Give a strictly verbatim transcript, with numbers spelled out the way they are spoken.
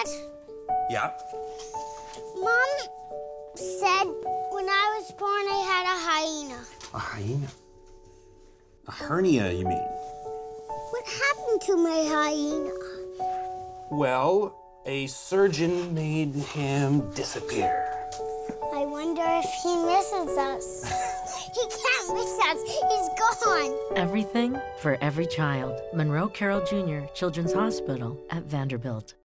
Dad? Yeah? Mom said when I was born I had a hyena. A hyena? A hernia, you mean? What happened to my hyena? Well, a surgeon made him disappear. I wonder if he misses us. He can't miss us. He's gone. Everything for every child. Monroe Carroll Junior Children's Hospital at Vanderbilt.